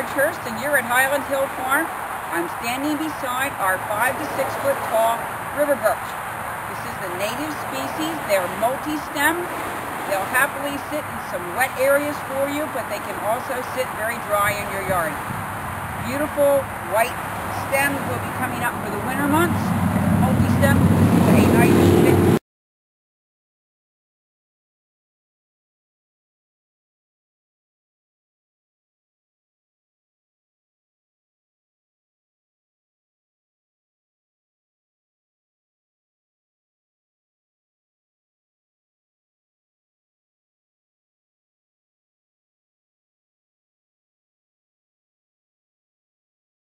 Hedgehurst, and you're at Highland Hill Farm. I'm standing beside our 5 to 6 foot tall river birch. This is the native species. They're multi-stem. They'll happily sit in some wet areas for you, but they can also sit very dry in your yard. Beautiful white stems will be coming up for the winter months. Multi-stem.